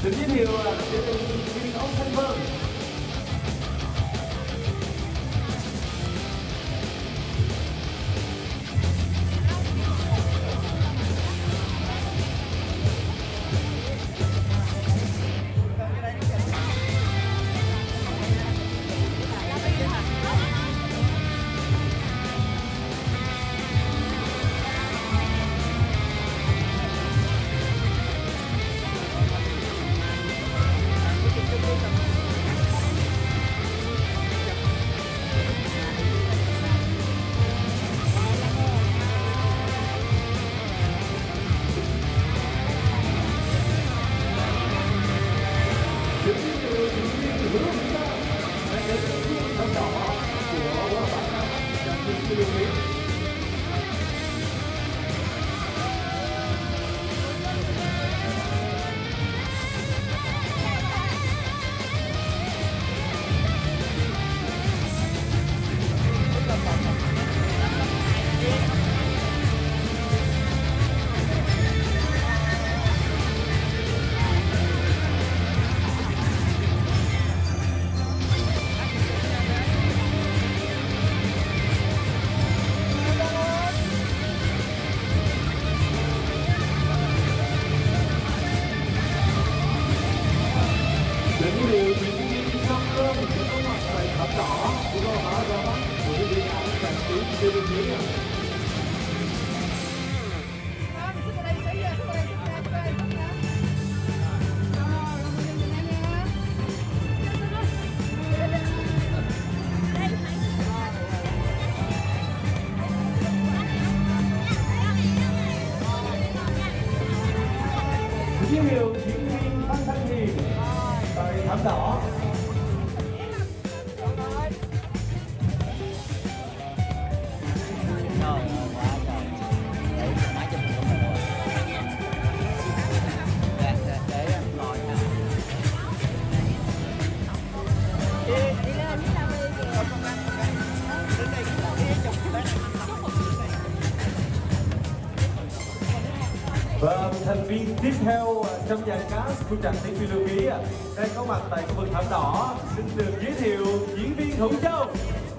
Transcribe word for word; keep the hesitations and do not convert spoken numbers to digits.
Được giới thiệu là diễn viên Ông Thanh Vân. Giới thiệu diễn viên Phan Thanh Hiền tại thảm đỏ. Và thành viên tiếp theo trong dàn cast của Trạm Tiếng Phi Lưu Ký đang có mặt tại khu vực thảm đỏ, xin được giới thiệu diễn viên Hữu Châu.